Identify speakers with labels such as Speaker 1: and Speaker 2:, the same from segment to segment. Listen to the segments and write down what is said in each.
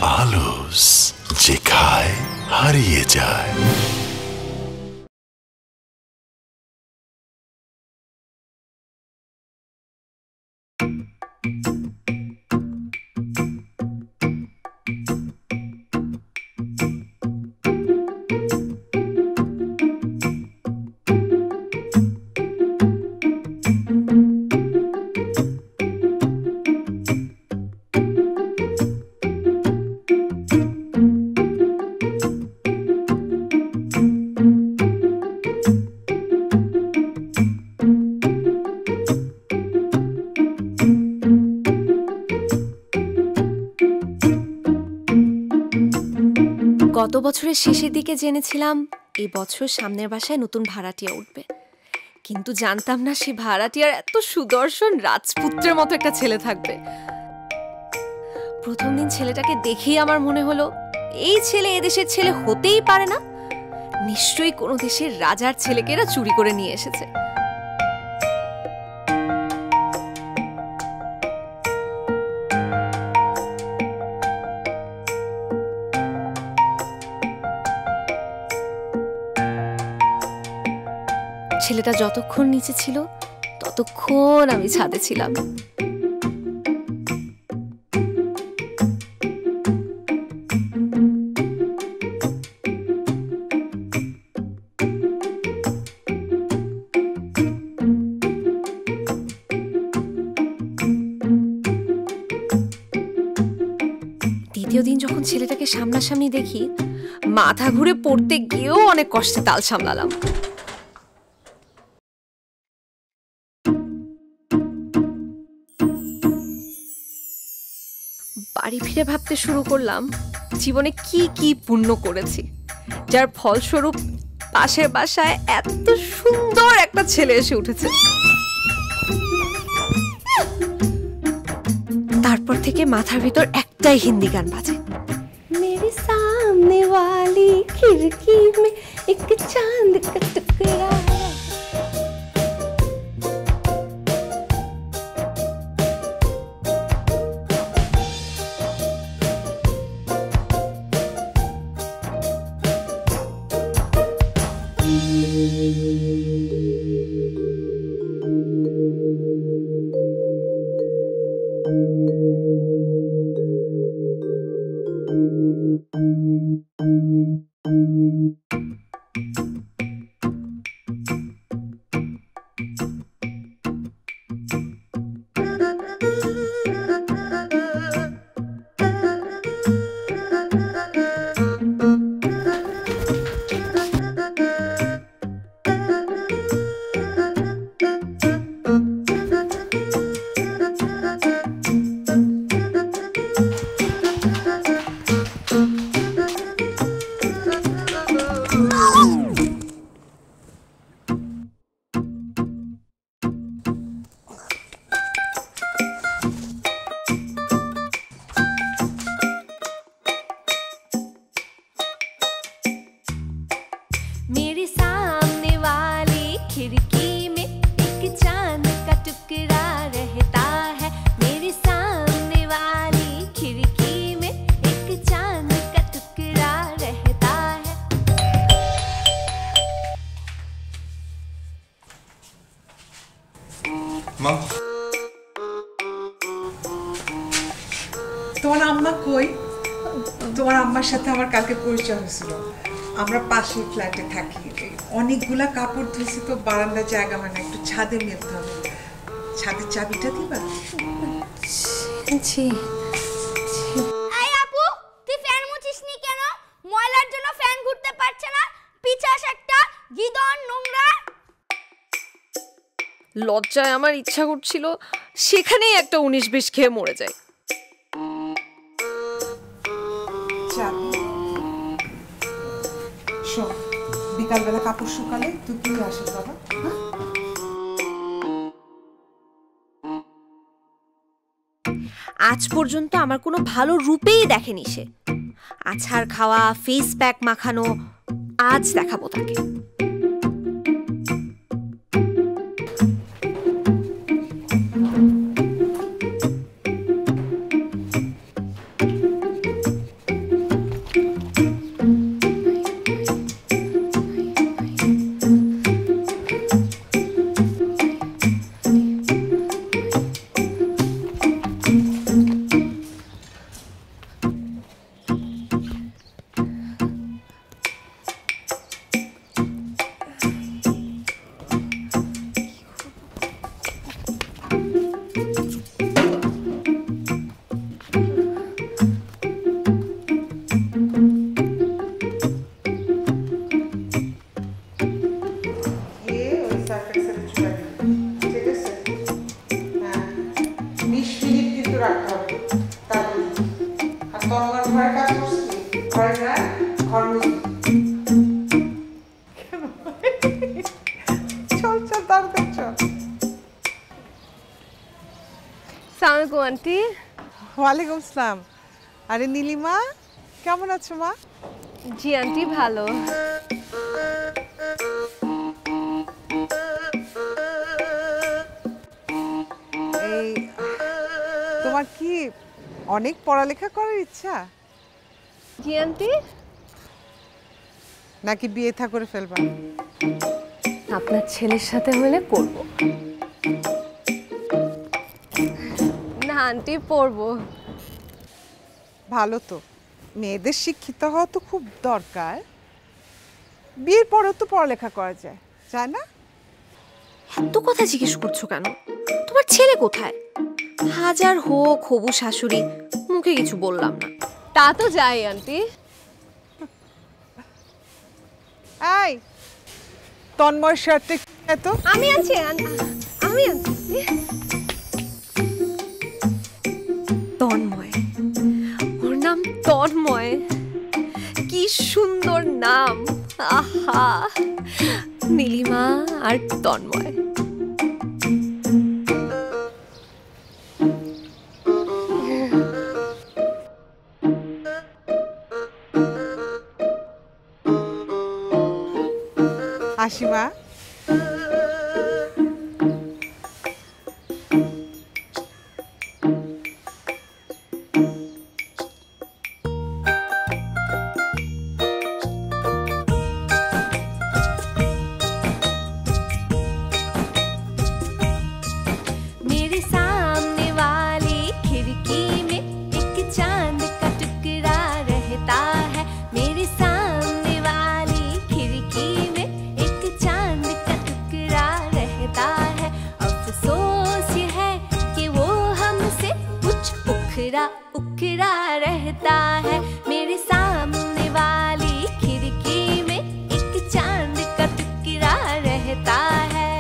Speaker 1: আলুস, যে খায় হারিয়ে যায়।
Speaker 2: গত বছরের শেষের দিকে জেনেছিলাম এই বছর সামনের বাসায় নতুন ভাড়াটিয়া উঠবে, কিন্তু জানতাম না সেই ভাড়াটিয়ার এত সুদর্শন রাজপুত্রের মতো একটা ছেলে থাকবে। প্রথম দিন ছেলেটাকে দেখেই আমার মনে হলো এই ছেলে এদেশের ছেলে হতেই পারে না, নিশ্চয়ই কোনো দেশের রাজার ছেলেকে এরা চুরি করে নিয়ে এসেছে। ছেলেটা যতক্ষণ নিচে ছিল ততক্ষণ আমি ছাদে ছিলাম। দ্বিতীয় দিন যখন ছেলেটাকে সামনাসামনি দেখি, মাথা ঘুরে পড়তে গিয়েও অনেক কষ্টে তাল সামলালাম। বাড়ি ফিরে ভাবতে শুরু করলাম জীবনে কি কি পুণ্য করেছি, যার ফলস্বরূপ পাশের বাসায় এত সুন্দর একটা ছেলে এসে উঠেছে। তারপর থেকে মাথার ভিতর একটাই হিন্দি গান বাজে, মেরে সামনে ওয়ালি খিড়কি মে এক চাঁদ কা টুকরা। मेरे सामने वाली खिड़की में एक चांद का टुकड़ा रहता है, मेरे सामने वाली खिड़की में एक चांद का टुकड़ा रहता है।
Speaker 3: মা, তোমার আম্মা কই? তোমার আম্মার সাথে আমার কালকে পরিচয় হয়েছিল। আমরা পাশের ফ্ল্যাটে থাকি, অনেকগুলা কাপড় ধুয়েছি তো বারান্দায় জায়গা হয় না, একটু ছাদে মেলতে হবে। ছাদের চাবিটা দিবা?
Speaker 2: জি।
Speaker 4: এই আপু, তুই ফ্যান মুছিসনি কেন? ময়লার জন্য ফ্যান ঘুরতে পারছে না, পিছাস একটা গিদন নোংরা।
Speaker 2: লজ্জায় আমার ইচ্ছা করছিল সেখানেই একটা 19-20 খেয়ে মরে যায়।
Speaker 3: বিকালবেলা কাপড় শুকালে তুই কি আসিস বাবা?
Speaker 2: আজ পর্যন্ত আমার কোনো ভালো রূপেই দেখেনি সে। আছাড় খাওয়া, ফেস প্যাক মাখানো, আজ দেখাবো তাকে।
Speaker 3: তন্ময়ের ঘরে কাজ করছিস ঘরে না ঘর চল চল তাড়াতাড়ি চল।
Speaker 2: সালামালাইকুম আন্টি।
Speaker 3: ওয়ালাইকুম আসসালাম। আরে নীলিমা কেমন আছো মা?
Speaker 2: জি আন্টি ভালো।
Speaker 3: এই তোমার কি অনেক পড়ালেখা করার ইচ্ছা
Speaker 2: জি আন্টি।
Speaker 3: নাকি বিয়ে থা করে ফেলবা?
Speaker 2: আপনার ছেলের সাথে হলে করব। না আন্টি পড়বো।
Speaker 3: ভালো তো, মেয়েদের শিক্ষিত হওয়া তো খুব দরকার। বিয়ের পরেও তো পড়ালেখা করা যায়, যায় না?
Speaker 2: এত কথা জিজ্ঞেস করছো কেন? তোমার ছেলে কোথায়? হাজার হোক হবু শাশুড়ি, মুখে কিছু বললাম না। তা তো যাই আন্টি।
Speaker 3: এই তন্ময় শার্টে এত
Speaker 2: আমি আছি আমি আছি। তন্ময়, ওর নাম তন্ময়, কি সুন্দর নাম। আহা, নীলিমা আর তন্ময়।
Speaker 3: আসিমা
Speaker 2: उखड़ा रहता है मेरे सामने वाली खिड़की में एक चांद का टुकड़ा रहता है।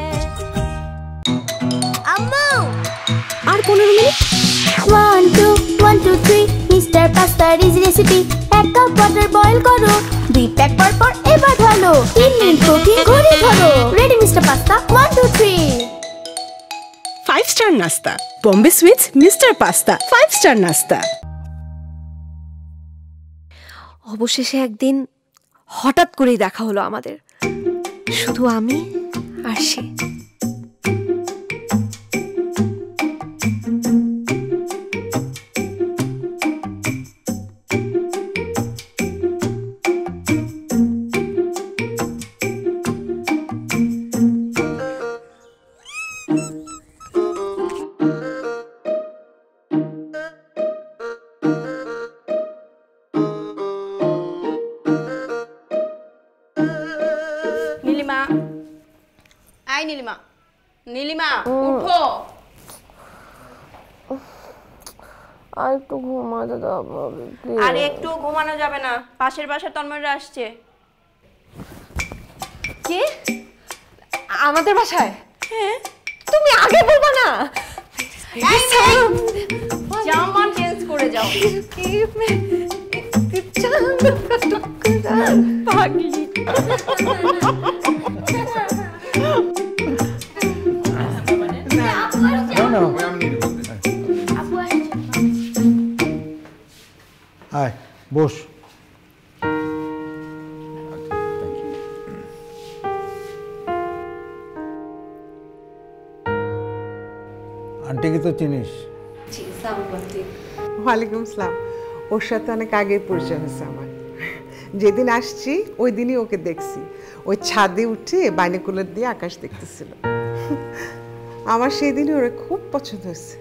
Speaker 4: আম্মু
Speaker 2: আর 15 মিনিট।
Speaker 4: 1 2 1 2 3 মিস্টার পাস্তার easy recipe. 1 cup butter boil করো, 2 প্যাক পর এবার ঢালো, 3 মিনিট প্রোটিন ঘরে ধরো। Ready mister pasta 1 2 3।
Speaker 5: 5 স্টার নাস্তা, Bombay sweets mister pasta 5 star নাস্তা।
Speaker 2: অবশেষে একদিন হঠাৎ করেই দেখা হলো আমাদের, শুধু আমি আর সে।
Speaker 6: নীলিমা, আই নীলিমা, নীলিমা উঠো।
Speaker 2: আর একটু ঘুমাতে দাও।
Speaker 6: আরে একটু ঘুমানো যাবে না, পাশের বাসার তন্ময়রা আসছে।
Speaker 2: কে? আমাদের বাসায়? হ্যাঁ। তুমি আগে বলবা না?
Speaker 6: জামা চেঞ্জ করে যাও।
Speaker 2: পাগলি।
Speaker 7: আয় বস। আন্টিকে তো চিনিস?
Speaker 3: ওয়ালাইকুম আসসালাম। ওর সাথে অনেক আগে পরিচয় হয়েছে আমার। যেদিন আসছি ওই দিনই ওকে দেখছি, ওই ছাদে উঠে বাইনোকুলার দিয়ে আকাশ দেখতেছিল। আমার সেই দিনই ওরা খুব পছন্দ হয়েছে।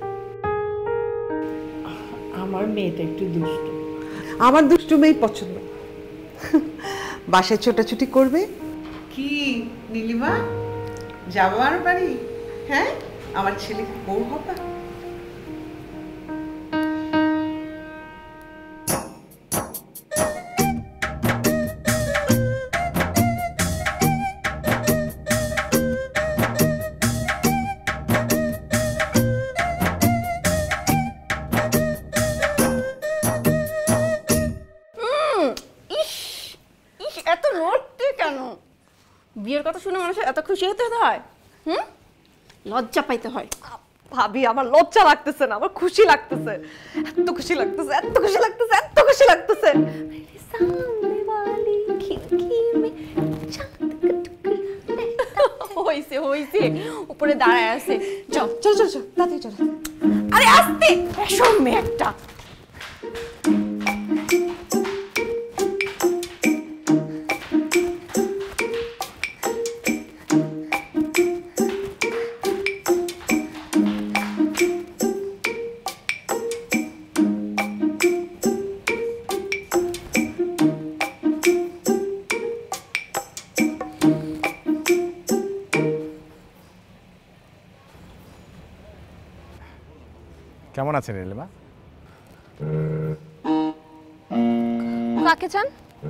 Speaker 8: আমার মেয়েটা একটু দুষ্ট।
Speaker 3: আমার দুষ্টু মেয়ে পছন্দ। বাসায় ছোটাছুটি করবে কি নীলিমা? যাবো আর বাড়ি? হ্যাঁ, আমার ছেলে বউ হবা।
Speaker 6: বিয়ের কথা শুনে মানুষের এত খুশি হতে হয়? লজ্জা পাইতে হয়।
Speaker 2: ভাবি আমার লজ্জা লাগতেছে না, আমার খুশি লাগতেছে, এত খুশি লাগতেছে, এত খুশি লাগতেছে, এত খুশি লাগতেছে।
Speaker 6: হইছে হইছে, উপরে দাঁড়ায় আছে।
Speaker 2: চল চল চল চল তাড়াতাড়ি চল।
Speaker 6: আরে আস্তে, এসব মেয়ে একটা।
Speaker 9: কেমন আছেন নীলিমা?
Speaker 2: কাকে চান?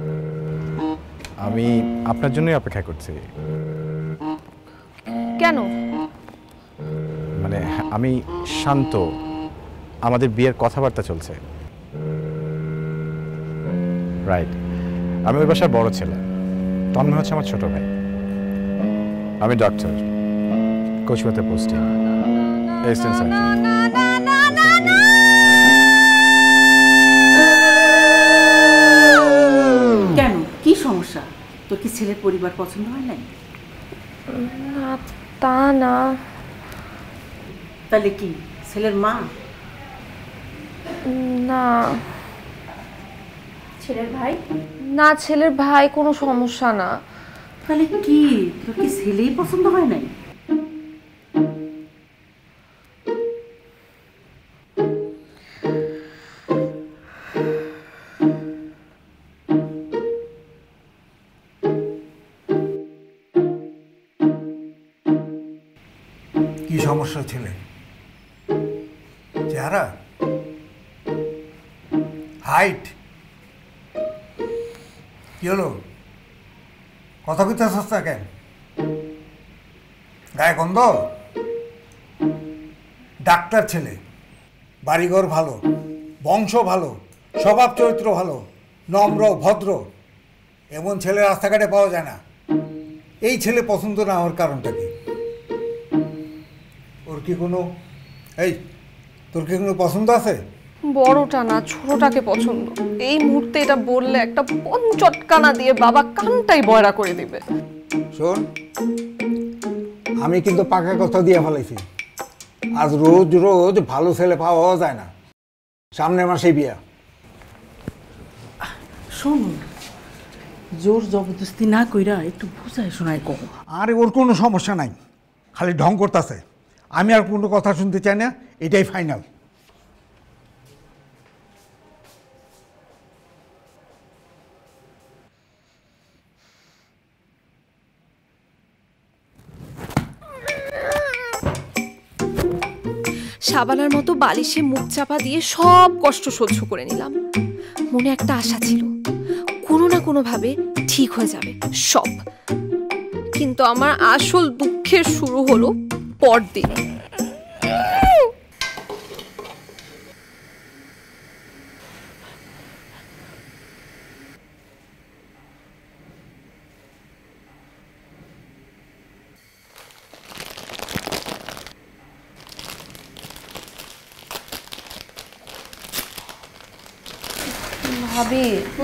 Speaker 9: আমি আপনার জন্যই অপেক্ষা করছি।
Speaker 2: কেন?
Speaker 9: মানে আমি শান্ত, আমাদের বিয়ের কথাবার্তা চলছে। রাইট, আমি ওই বাসার বড় ছেলে, তন্ময় হচ্ছে আমার ছোট ভাই। আমি ডক্টর, কোচবিহারে পোস্টিং, অ্যাসিস্ট্যান্ট সার্জন।
Speaker 8: কেন, কি সমস্যা? তোর কি ছেলের পরিবার পছন্দ হয় নাই?
Speaker 2: না তা না।
Speaker 8: তাহলে কি ছেলের মা?
Speaker 2: না।
Speaker 6: ছেলের ভাই?
Speaker 2: না, ছেলের ভাই কোনো সমস্যা না।
Speaker 8: তাহলে কি তোর কি ছেলেই পছন্দ হয় নাই?
Speaker 7: কি সমস্যা ছেলে? চেহারা, হাইট, কি হলো? কথা কইতে সস্তা কেন? গায়ে গন্ধ? ডাক্তার ছেলে, বাড়িঘর ভালো, বংশ ভালো, স্বভাব চরিত্র ভালো, নম্র ভদ্র, এমন ছেলে রাস্তাঘাটে পাওয়া যায় না। এই ছেলে পছন্দ না হওয়ার কারণটা কি? ওর কি কোনো তোর কি কোনো পছন্দ আছে?
Speaker 2: বড়টা না, ছোটটাকে পছন্দ। এই মুহূর্তে এটা বললে একটা পঞ্চটকানা দিয়ে বাবা কানটাই বয়রা করে দিবে।
Speaker 7: শোন, আমি কিন্তু পাকা কথা দিয়ে ফেলাইছি, আজ রোজ রোজ ভালো ছেলে পাওয়া যায় না। সামনের মাসে বিয়া।
Speaker 8: শোন, জোর জবরদস্তি না কইরা একটু বুঝায় শোনায় কো।
Speaker 7: আরে ওর কোনো সমস্যা নাই, খালি ঢং করতেছে। আমি আর কোনো কথা শুনতে চাই না, এটাই ফাইনাল।
Speaker 2: শাবানার মতো বালিশে মুখ চাপা দিয়ে সব কষ্ট সহ্য করে নিলাম। মনে একটা আশা ছিল, কোনো না কোনো ভাবে ঠিক হয়ে যাবে সব। কিন্তু আমার আসল দুঃখের শুরু হলো পরদিন। ভাবি,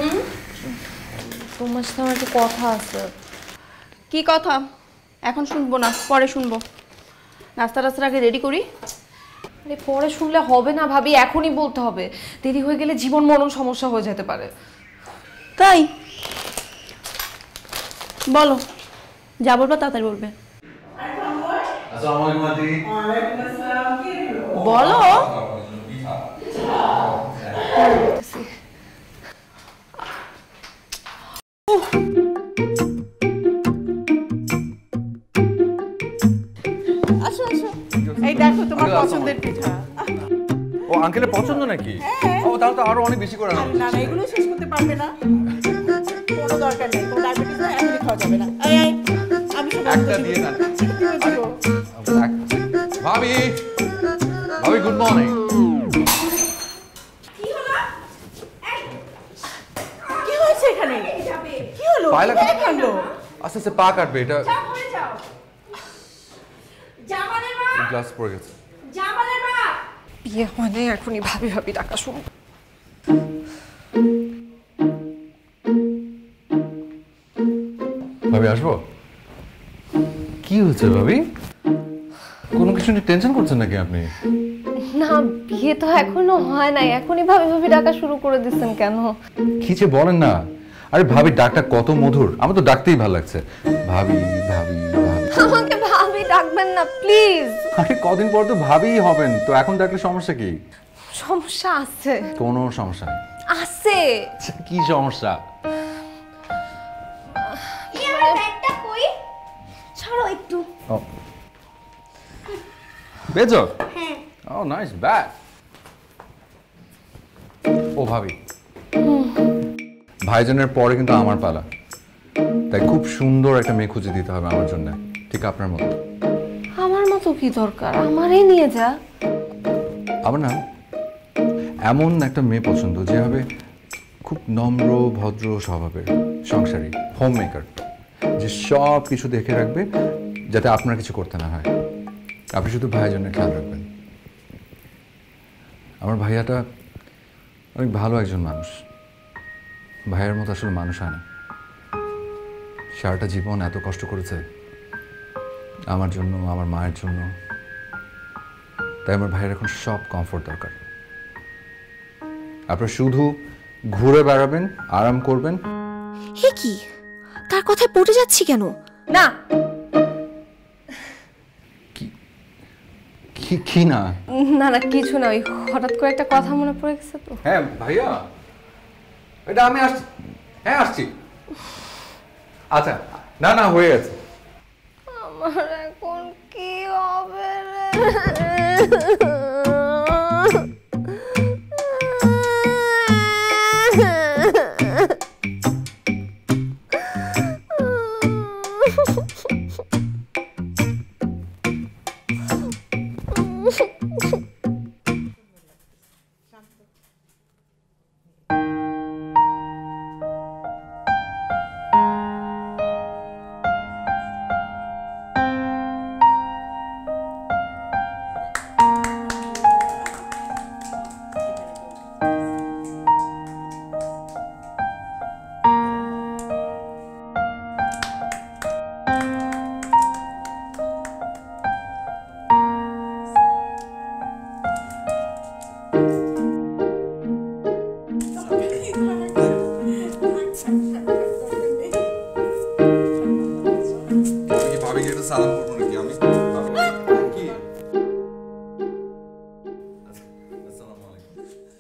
Speaker 2: তোমার সাথে আমার একটা কথা আছে।
Speaker 6: কি কথা? এখন শুনবো না, পরে শুনবো। নাস্তা টাস্তার আগে রেডি করি।
Speaker 2: আরে পরে শুনলে হবে না ভাবি, এখনই বলতে হবে। দেরি হয়ে গেলে জীবন মরণ সমস্যা হয়ে যেতে পারে।
Speaker 6: তাই বলো, যা বলবে তাড়াতাড়ি বলবে। বলো।
Speaker 8: এই দেখো তোমার পছন্দের পিঠা।
Speaker 10: ও আঙ্কেলের পছন্দ নাকি? ও তাহলে তো আরো অনেক বেশি করে আনো।
Speaker 8: না না, এগুলো শেষ করতে পারবে না, কোনো দরকার নেই। তোমার ডায়াবেটিস না, এখনই খাওয়া যাবে না। এই এই, আমি সব
Speaker 10: একটা দিয়ে দেন। ভাবি, ভাবি গুড মর্নিং।
Speaker 8: কি হয়েছে এখানে? কি হলো? কে কাঁদলো?
Speaker 10: আস্তে আস্তে পা কাটবে এটা
Speaker 6: যাও ঘরে যাও জামালের মা
Speaker 10: গ্লাস পড়ে গেছে
Speaker 6: জামালের মা
Speaker 2: বিয়ে মানে এখনই ভাবি ভাবি ডাকা শুরু।
Speaker 10: ভাবি আসবো? কি হয়েছে ভাবি? কোনো কিছু নিয়ে টেনশন করছেন নাকি আপনি?
Speaker 2: না বিয়ে তো এখনো হয় নাই, এখনই ভাবি ভাবি ডাকা শুরু করে দিচ্ছেন কেন?
Speaker 10: কি যে বলেন না, আরে ভাবি ডাকটা কত মধুর, আমার তো ডাকতেই ভালো লাগছে। ভাবি ভাবি ভাবি।
Speaker 2: আমাকে ভাবি ডাকবেন না প্লিজ।
Speaker 10: আরে কদিন পর তো ভাবিই হবেন, তো এখন ডাকলে সমস্যা কি?
Speaker 2: সমস্যা আছে।
Speaker 10: কোনো সমস্যা নেই।
Speaker 2: আছে।
Speaker 10: কি সমস্যা?
Speaker 4: কি আমার ব্যাগটা কই? ছাড়ো একটু।
Speaker 10: ও বেজো?
Speaker 4: হ্যাঁ।
Speaker 10: ও নাইস ব্যাগ। ও ভাবি, ভাইজানের পরে কিন্তু আমার পালা, তাই খুব সুন্দর একটা মেয়ে খুঁজে দিতে হবে আমার জন্য, ঠিক আপনার মতো।
Speaker 2: আমার মতো কি দরকার, আমারই নিয়ে যা।
Speaker 10: আমার না এমন একটা মেয়ে পছন্দ যে হবে খুব নম্র ভদ্র স্বভাবের, সংসারী, হোম মেকার, যে সব কিছু দেখে রাখবে যাতে আপনার কিছু করতে না হয়, আপনি শুধু ভাইজানের খেয়াল রাখবেন। আমার ভাইয়াটা অনেক ভালো একজন মানুষ, ভাইয়ের মতো আসলে মানুষ হয় না। সারাটা জীবন এত কষ্ট করেছে আমার জন্য, আমার মায়ের জন্য, তাই আমার ভাইয়ের এখন সব কমফোর্ট দরকার। আপনারা শুধু ঘুরে বেড়াবেন, আরাম করবেন।
Speaker 2: হে কি, তার কথায় পড়ে যাচ্ছি কেন? না
Speaker 10: কি না
Speaker 2: না না কিছু না, ওই হঠাৎ করে একটা কথা মনে পড়ে গেছে তো।
Speaker 10: হ্যাঁ ভাইয়া, এটা আমি আসছি। হ্যাঁ আসছি। আচ্ছা না না হয়ে গেছে।
Speaker 2: আমার এখন কি হবে রে?
Speaker 10: সালাম করবো নাকি আমি? কি? আসসালামু আলাইকুম।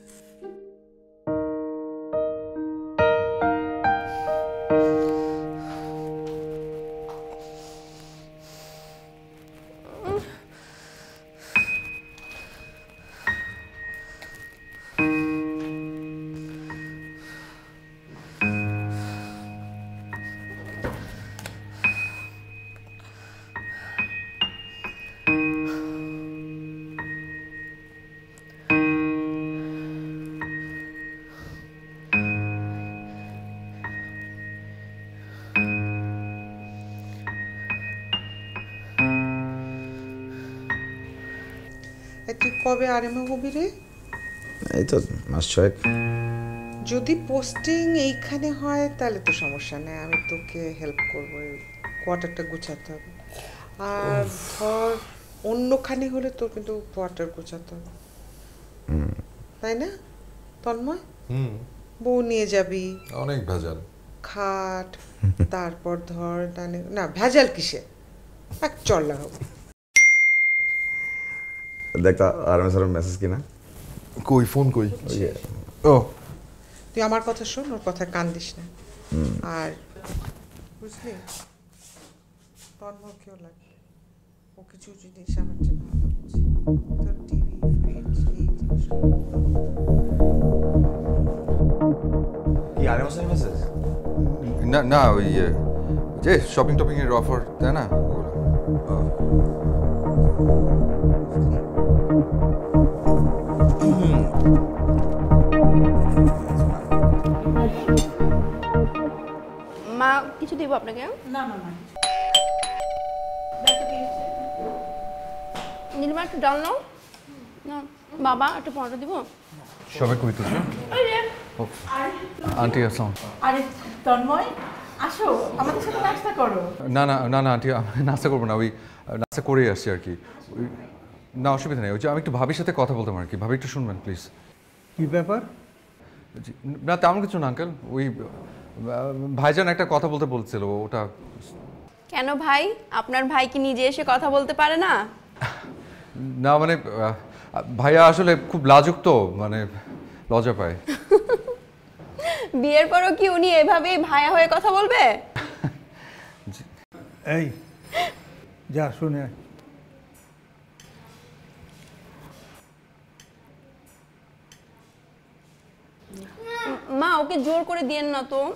Speaker 3: তুই কবে আরএমএ হবি রে?
Speaker 9: এই তো মাস ছয়েক।
Speaker 3: যদি পোস্টিং এইখানে হয় তাহলে তো সমস্যা নেই, আমি তোকে হেল্প করবো, কোয়ার্টারটা গুছাতে হবে। আর ধর অন্যখানে হলে তোর কিন্তু কোয়ার্টার গোছাতে হবে, তাই না তন্ময়? বউ নিয়ে যাবি,
Speaker 10: অনেক ভেজাল,
Speaker 3: খাট, তারপর ধর না ভেজাল কিসে, এক চল লাগাবো।
Speaker 9: দেখ আরামে সারাম মেসেজ কিনা
Speaker 10: কই ফোন কই? ও
Speaker 3: তুই আমার কথা শোন, ওর কথা কান দিস না। আর বুঝলি তন্ময় কেউ লাগে, ও কিছু জিনিস আমার জন্য ভালো বুঝে, তোর টিভি ফ্রিজ এই জিনিসগুলো
Speaker 9: কি আরামে সারাম মেসেজ?
Speaker 10: না না ওই যে শপিং টপিং এর অফার তাই না ওগুলো।
Speaker 6: মা মা কিছু দিব আপনাকে?
Speaker 8: না না না,
Speaker 6: নীলিমা একটু ডাল নাও না। বাবা একটা পরোটা দিব?
Speaker 10: সবাই কই তুলছো? আন্টি আসসালাম।
Speaker 8: আরে তন্ময় আসো, আমাদের সাথে নাস্তা করো।
Speaker 10: না না না না আন্টি, আমি নাস্তা করবো না, ওই নাস্তা করেই আসছি আর কি। না অসুবিধা নেই, ওই যে আমি একটু ভাবির সাথে কথা বলতাম আর কি। ভাবি একটু শুনবেন প্লিজ।
Speaker 7: কি ব্যাপার?
Speaker 10: না তেমন কিছু না আঙ্কেল, ওই ভাইজান একটা কথা বলতে বলছিল ওটা।
Speaker 6: কেন ভাই, আপনার ভাই কি নিজে এসে কথা বলতে পারে না?
Speaker 10: না মানে ভাইয়া আসলে খুব লাজুক তো, মানে লজ্জা পায়।
Speaker 6: বিয়ের পরও কি উনি এভাবেই ভাইয়া হয়ে কথা বলবে?
Speaker 7: এই যা শুনে
Speaker 6: মা ওকে জোর করে দিয়েন না তো।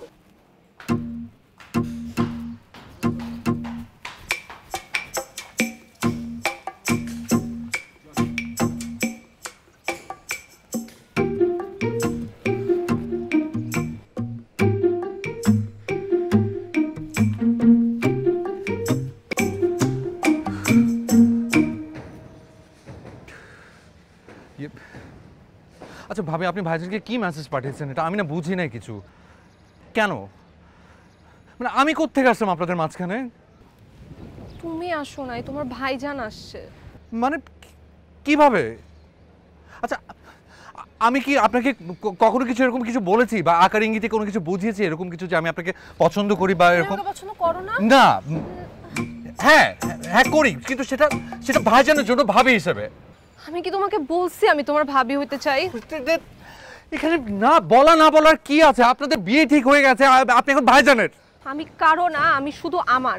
Speaker 10: আচ্ছা ভাবি, আপনি ভাইজানকে কি মেসেজ পাঠিয়েছেন এটা আমি না বুঝি নাই কিছু। কেন মানে আমি কোত্থেকে আসলাম আপনাদের মাঝখানে?
Speaker 2: তুমি আসো নাই, তোমার ভাইজান আসছে।
Speaker 10: মানে কিভাবে? আচ্ছা আমি কি আপনাকে কখনো কিছু এরকম কিছু বলেছি বা আকার ইঙ্গিতে কোনো কিছু বুঝিয়েছি এরকম কিছু যে আমি আপনাকে পছন্দ করি বা এরকম?
Speaker 2: পছন্দ করো না?
Speaker 10: না হ্যাঁ হ্যাঁ করি, কিন্তু সেটা সেটা ভাইজানের জন্য ভাবি হিসেবে।
Speaker 2: আমি কি তোমাকে বলছি আমি তোমার ভাবি হইতে চাই?
Speaker 10: এখানে না বলা না বলার কি আছে? আপনাদের বিয়ে ঠিক হয়ে গেছে, আপনি এখন ভাইজানের।
Speaker 2: আমি কারো না, আমি শুধু আমার।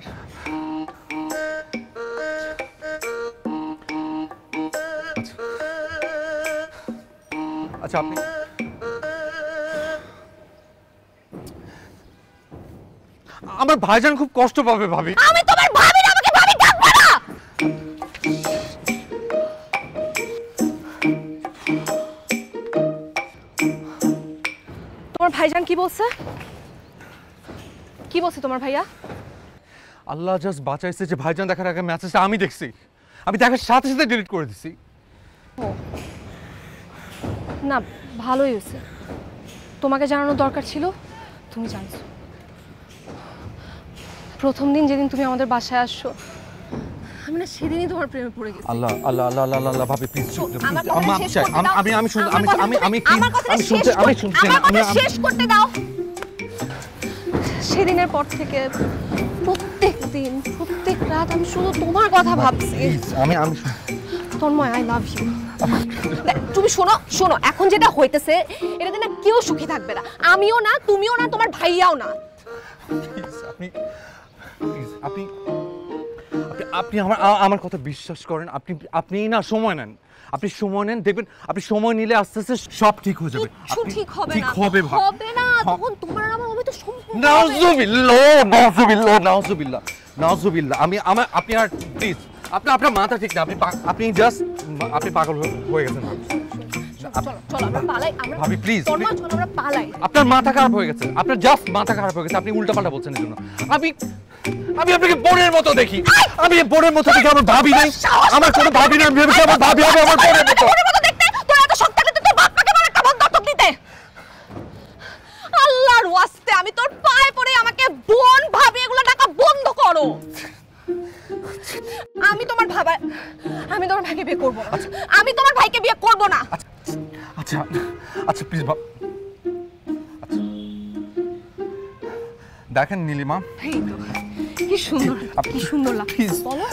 Speaker 10: আচ্ছা আপনি আমার ভাইজান খুব কষ্ট পাবে ভাবি।
Speaker 2: আমি তোমার ভাবি না, আমাকে ভাবি ডাকবে না। তোমার ভাইজান কি বলছে? কি বলছে তোমার ভাইয়া?
Speaker 10: আল্লাহ জাস্ট বাঁচাইছে যে ভাইজান দেখার আগে মেসেজটা আমি দেখছি, আমি দেখার সাথে সাথে ডিলিট করে দিছি।
Speaker 2: না ভালোই হয়েছে, তোমাকে জানানোর দরকার ছিল, তুমি জানছো। প্রথম দিন যেদিন তুমি আমাদের বাসায় আসছো আমি না সেদিনই তোমার প্রেমে পড়ে গেছি।
Speaker 10: আল্লাহ আল্লাহ আল্লাহ আল্লাহ আল্লাহ ভাবি প্লিজ
Speaker 2: শেষ করতে দাও। সেদিনের পর থেকে প্রত্যেক দিন প্রত্যেক রাত আমি শুধু তোমার কথা ভাবছি।
Speaker 10: আমি
Speaker 2: তন্ময় আই লাভ ইউ। তুমি শোনো শোনো, এখন যেটা হইতেছে এটাতে না কেউ সুখী থাকবে না, আমিও না, তুমিও না, তোমার ভাইয়াও না।
Speaker 10: আপনি আপনি আমার কথা বিশ্বাস করেন। আপনি না সময় নেন, আপনি সময় নেন, দেখবেন আপনি সময় নিলে আস্তে আস্তে সব ঠিক হয়ে যাবে।
Speaker 2: ঠিক হবে না,
Speaker 10: হবে
Speaker 2: না, তখন তোমার আমার হবে তো সম্পূর্ণ।
Speaker 10: নাউজুবিল্লাহ আপনি আর প্লিজ আপনার মাথা ঠিক না, আপনি জাস্ট আপনি পাগল হয়ে গেছেন ভাবি প্লিজ। আপনার মাথা খারাপ হয়ে গেছে, আপনার জাস্ট মাথা খারাপ হয়ে গেছে, আপনি উল্টাপাল্টা বলছেন এর জন্য। আমি আপনাকে বোনের মতো দেখি, আমি বোনের মতো দেখি, আমার ভাবি নাই, আমার কোনো ভাবি নাই, ভেবেছি আমার ভাবি হবে আমার বোনের মতো।
Speaker 2: আল্লাহর ওয়াস্তে আমি তোর পায়ে পড়ে আমাকে বোন ভাবি এগুলো টাকা বন্ধ করো। আমি তোমার ভাইকে বিয়ে করব না, আমি তোমার ভাইকে বিয়ে করব না।
Speaker 10: আচ্ছা আচ্ছা প্লিজ দেখেন নীলিমা,
Speaker 2: কি সুন্দর লাগছে, বলো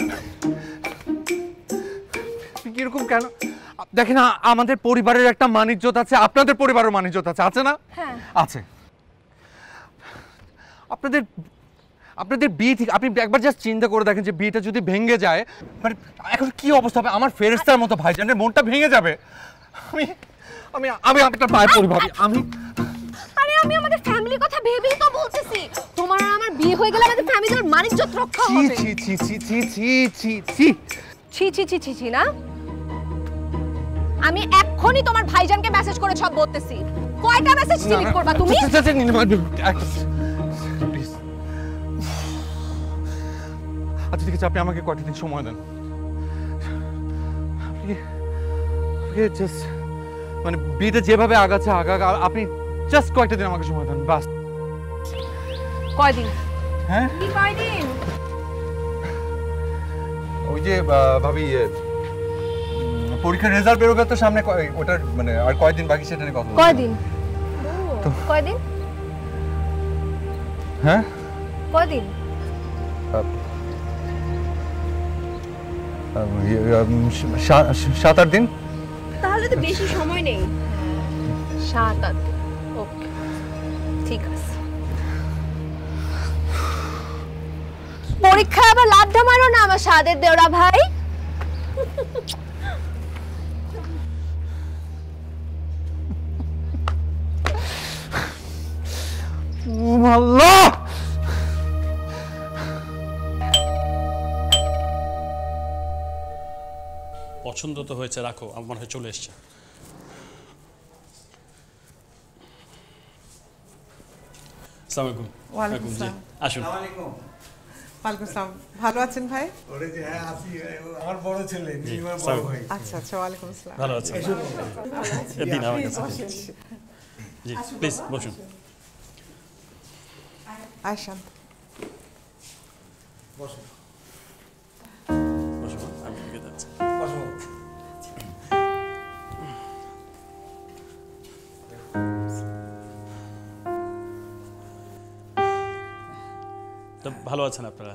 Speaker 10: কিরকম কেন? দেখেন আমাদের পরিবারের একটা মান-ইজ্জত আছে, আপনাদের পরিবারের মান-ইজ্জত আছে না?
Speaker 2: হ্যাঁ
Speaker 10: আছে। আপনাদের বিয়ে ঠিক, আপনি একবার জাস্ট চিন্তা করে দেখেন যে বিয়েটা যদি ভেঙে যায়, মানে এখন কি অবস্থা হবে? আমার ফেরেশতার মতো ভাইজানের মনটা ভেঙে যাবে। আমি আপনার পায়ে পড়ি ভাবি।
Speaker 2: আরে আমি আমাদের ফ্যামিলির কথা ভেবেই তো বলতেছি, তোমার আর আমার বিয়ে হয়ে গেলে আমাদের ফ্যামিলির মান-ইজ্জত রক্ষা হবে। ছি না, আমি এক্ষুনি তোমার ভাইজানকে মেসেজ করে সব বলতেছি। কয়টা মেসেজ ডিলিট করবা তুমি?
Speaker 10: আচ্ছা ঠিক আছে, আপনি আমাকে কয়টা দিন সময় দেন। আপনি জাস্ট মানে বিয়েটা যেভাবে আগাচ্ছে আপনি জাস্ট কয়েকটা দিন আমাকে সময় দেন বাস।
Speaker 2: কয়দিন?
Speaker 10: হ্যাঁ
Speaker 2: কি কয়দিন?
Speaker 10: ওই যে ভাবি পরীক্ষার রেজাল্ট বেরোবে তো সামনে, ওটার মানে আর কয়দিন বাকি সেটা নিয়ে কথা।
Speaker 2: কয়দিন? কয়দিন?
Speaker 10: হ্যাঁ
Speaker 2: কয়দিন?
Speaker 10: 7-8 দিন।
Speaker 2: তাহলে তো বেশি সময় নেই। 7-8 দিন। ওকে, ঠিক আছে। পরীক্ষা আবার লাড্ডা মারো না আমার সাদের দেওরা ভাই।
Speaker 10: আল্লাহ,
Speaker 11: পছন্দ তো হয়েছে, রাখো, আমার মনে হয় চলে এসছে। আসসালামু আলাইকুম।
Speaker 3: ওয়ালাইকুম
Speaker 11: জি,
Speaker 3: আসসালাম।
Speaker 11: আসুন।
Speaker 3: ওয়ালাইকুম আসসালাম। ভালো আছেন ভাই?
Speaker 7: হ্যাঁ আছি, আমার বড় ছেলে, নীলিমার বড়
Speaker 11: স্যার।
Speaker 7: ভাই।
Speaker 3: আচ্ছা আচ্ছা, ওয়ালাইকুম আসসালাম।
Speaker 11: ভালো আছেন? দিন আমার কাছে। জি প্লিজ বসুন।
Speaker 3: আয়শা
Speaker 7: বসো
Speaker 11: বসুন, আমি এদিকে যাচ্ছি।
Speaker 7: বসো।
Speaker 11: তো ভালো আছেন আপনারা?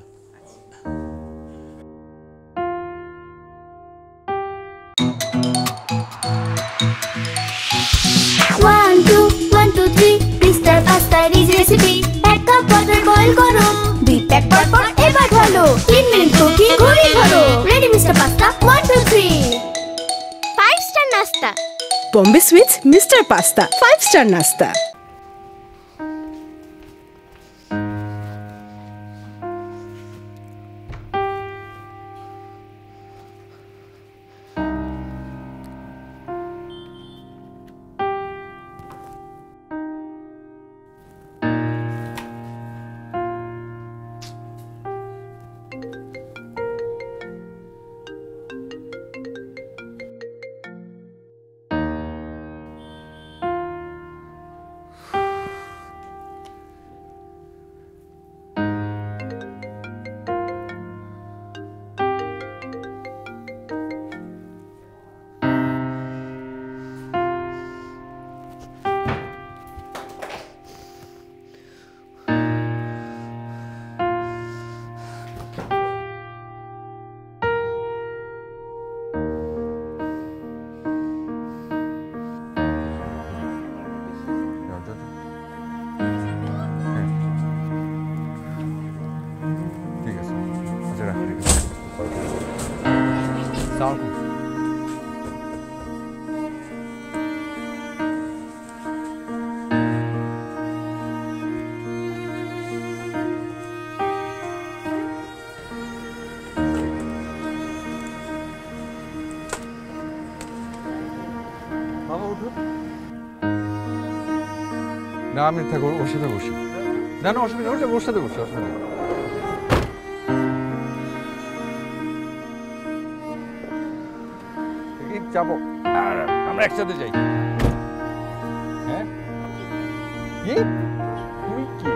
Speaker 4: One, two, 3 মিস্টার পাস্তার easy recipe. 1 cup butter boil করো, 2 প্যাক পর এবার ঢালো, 3 মিনিট কুকিং ঘড়ি ধরো। রেডি মিস্টার পাস্তা 1 2 3 5 স্টার নাস্তা।
Speaker 5: Bombay sweets mister pasta 5 star নাস্তা।
Speaker 10: ঠিক আছে, আচ্ছা রাখি। সালাম। বাবা উঠো না, আমি থাকো, ওর সাথে বসি। না না অসুবিধা, ওর সাথে বসি, অসুবিধা নেই। যাবো, আমরা একসাথে যাই। হ্যাঁ কি তুই কি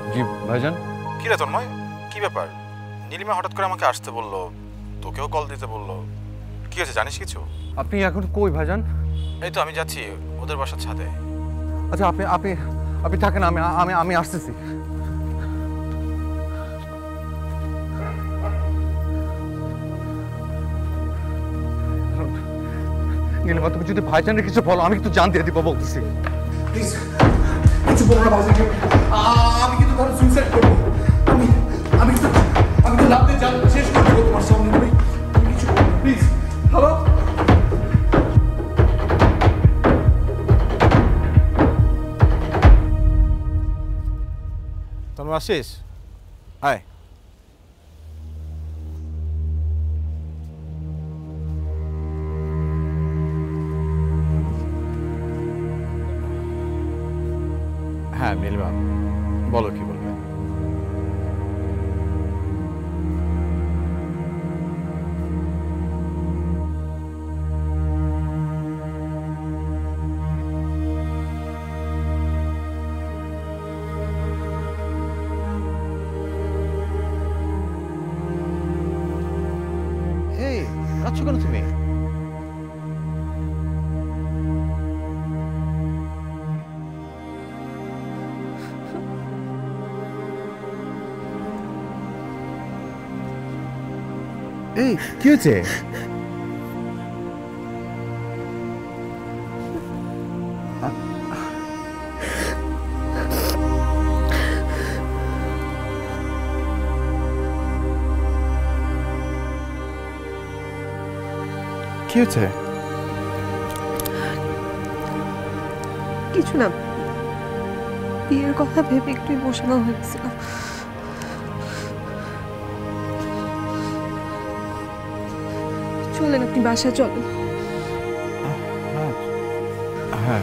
Speaker 10: জি ভাইজান।
Speaker 9: কি রে তন্ময়, কি ব্যাপার? নীলিমা হঠাৎ করে আমাকে আসতে বললো, তোকেও কল দিতে বললো। কি হয়েছে জানিস কিছু?
Speaker 10: আপনি এখন কই ভাইজান?
Speaker 9: এই তো আমি যাচ্ছি ওদের বাসার ছাদে।
Speaker 10: আচ্ছা আপনি আপনি আপনি থাকেন, আমি আমি আমি আসতেছি। নীলিমা তুমি যদি ভাইজানের কিছু বলো আমি কিন্তু জান দিয়ে দিব বলতেছি।
Speaker 12: প্লিজ কিছু বলো না ভাইজানকে, আমি কিন্তু ধরো সুইসাইড করবো। আমি আমি আমি তো লাভ দিয়ে জান শেষ করে দেবো তোমার সামনে। তুমি কিছু প্লিজ। হ্যালো
Speaker 9: তন্ময় আসছিস? আয়। হ্যাঁ নীলিমা বলো, কি বলবে? এই কাঁদছো কেন তুমি? এই কি হয়েছে? কি হয়েছে?
Speaker 2: কিছু না, বিয়ের কথা ভেবে একটু ইমোশনাল হয়ে গেছিলাম। চলেন, আপনি বাসায় চলেন।
Speaker 9: হ্যাঁ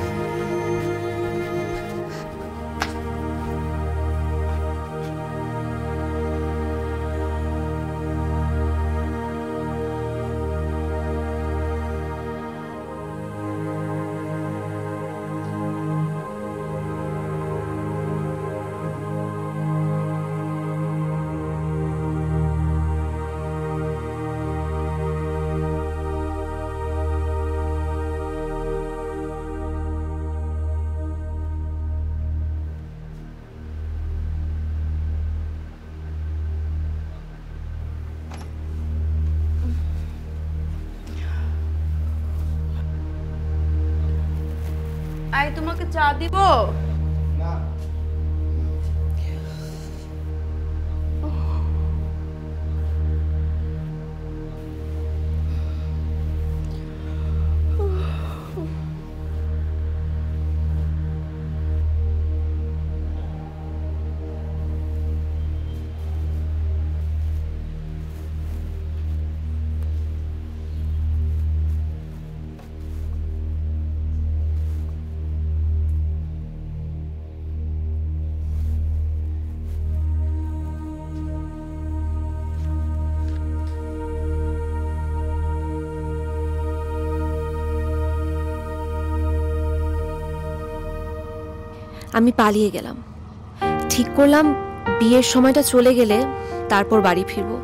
Speaker 6: আই তোমাকে চা দিব?
Speaker 12: না
Speaker 2: আমি পালিয়ে গেলাম। ঠিক করলাম বিয়ের সময়টা চলে গেলে তারপর বাড়ি ফিরবো।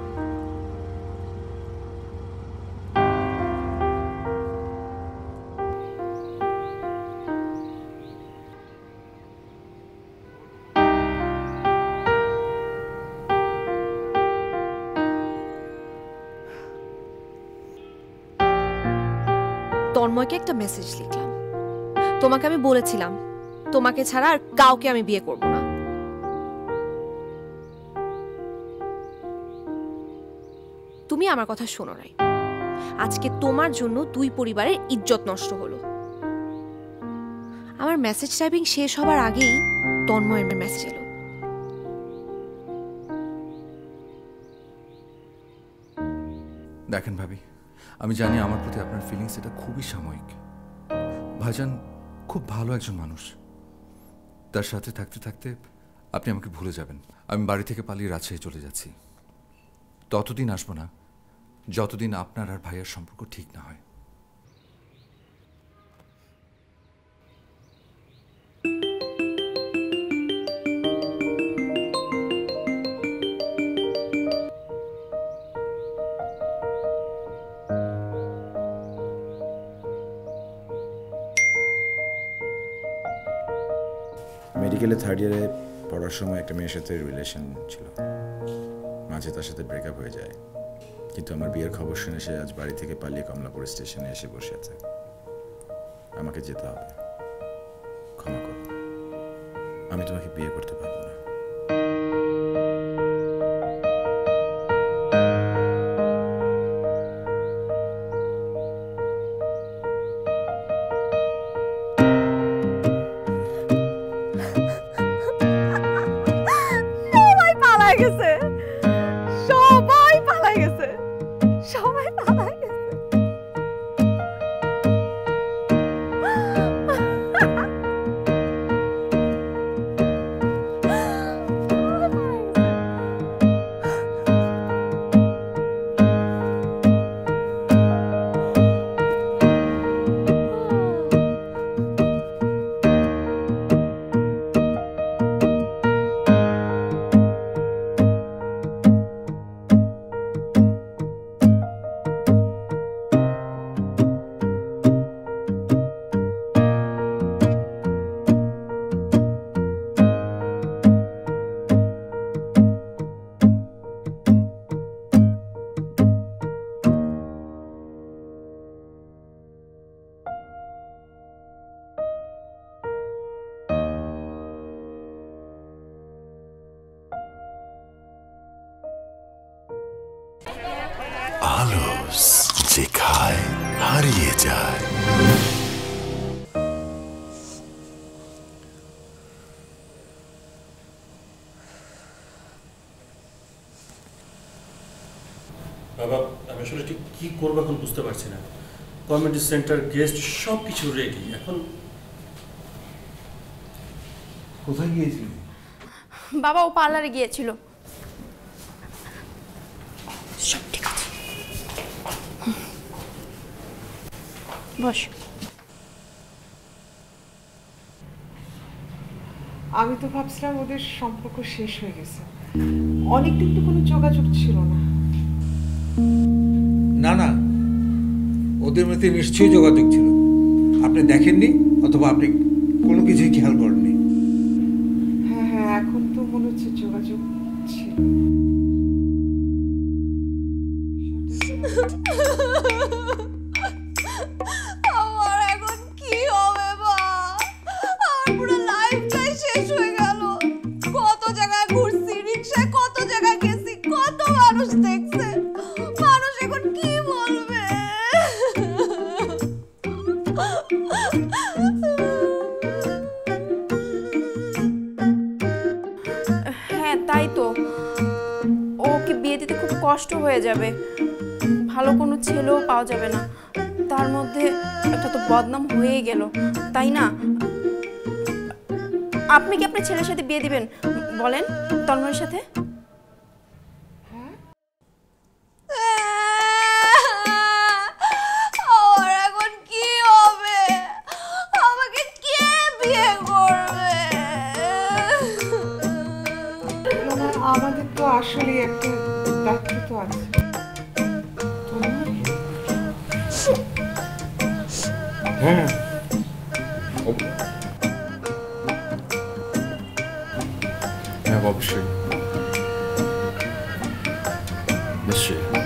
Speaker 2: তন্ময়কে একটা মেসেজ লিখলাম। তোমাকে আমি বলেছিলাম তোমাকে ছাড়া আর কাউকে আমি বিয়ে করব না। তুমি আমার কথা শোনো নাই। আজকে তোমার জন্য দুই পরিবারের ইজ্জত নষ্ট হলো। আমার মেসেজ টাইপিং শেষ হবার আগেই তন্ময়ের মেসেজ এলো।
Speaker 10: দেখেন ভাবি, আমি জানি আমার প্রতি আপনার ফিলিংস এটা খুবই সাময়িক। ভাইজান খুব ভালো একজন মানুষ। তার সাথে থাকতে থাকতে আপনি আমাকে ভুলে যাবেন। আমি বাড়ি থেকে পালিয়ে রাজশাহী চলে যাচ্ছি। ততদিন আসবো না যতদিন আপনার আর ভাইয়ের সম্পর্ক ঠিক না হয়।
Speaker 9: মেডিকেলে 3rd ইয়ারে পড়ার সময় একটা মেয়ের সাথে রিলেশন ছিল, মাঝে তার সাথে ব্রেকআপ হয়ে যায়। কিন্তু আমার বিয়ের খবর শুনে সে আজ বাড়ি থেকে পালিয়ে কমলাপুর স্টেশনে এসে বসে আছে। আমাকে যেতে হবে, ক্ষমা করো, আমি তোমাকে বিয়ে করতে পারবো না।
Speaker 1: আলস যে খায় হারিয়ে যায়।
Speaker 11: বাবা, আমি আসলে ঠিক কি করবো এখন বুঝতে পারছি না। কমিউনিটি সেন্টার, গেস্ট সব কিছু রেডি, এখন
Speaker 12: কোথায় গিয়েছিল?
Speaker 6: বাবা ও পার্লারে গিয়েছিল। সব ঠিক আছে, বস।
Speaker 3: আমি তো ভাবছিলাম ওদের সম্পর্ক শেষ হয়ে গেছে, অনেকদিন তো কোনো যোগাযোগ ছিল না।
Speaker 7: না না, ওদের মধ্যে নিশ্চয়ই যোগাযোগ ছিল, আপনি দেখেননি অথবা আপনি কোনো কিছুই খেয়াল করেননি।
Speaker 3: হ্যাঁ হ্যাঁ, এখন তো মনে হচ্ছে যোগাযোগ ছিল।
Speaker 2: আমার এখন কি হবে মা? আমার পুরো লাইফটাই শেষ হয়ে গেল। কত জায়গায় ঘুরছি, রিকশায় কত জায়গায় গেছি, কত মানুষ দেখছে। মানুষ এখন কি বলবে?
Speaker 6: হ্যাঁ তাই তো, ওকে বিয়ে দিতে খুব কষ্ট হয়ে যাবে, ভালো কোনো ছেলেও পাওয়া যাবে না। তার মধ্যে একটা তো বদনাম হয়ে গেল, তাই না? আপনি কি আপনার ছেলের সাথে বিয়ে দিবেন বলেন, তন্ময়ের সাথে?
Speaker 2: আমার এখন কি হবে? আমাকে কে বিয়ে করবে?
Speaker 3: আমাদের তো আসলে একটা দায়িত্ব তো আছে।
Speaker 10: হ্যাঁ, হ্যাঁ অবশ্যই, নিশ্চয়ই।